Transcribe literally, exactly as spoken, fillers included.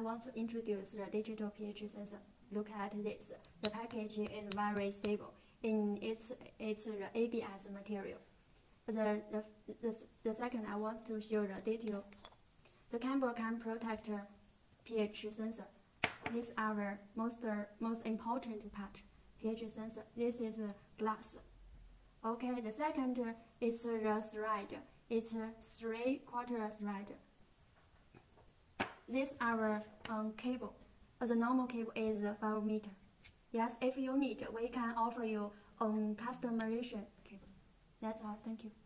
want to introduce the digital pH sensor. Look at this. The package is very stable in its its A B S material. The, the, the, the second, I want to show the detail. The camera can protect pH sensor. This is our most, most important part, pH sensor. This is glass. Okay, the second is the thread. It's a three quarter thread. This is our um, cable. The normal cable is five meter. Yes, if you need, we can offer you on customization cable. That's all. Thank you.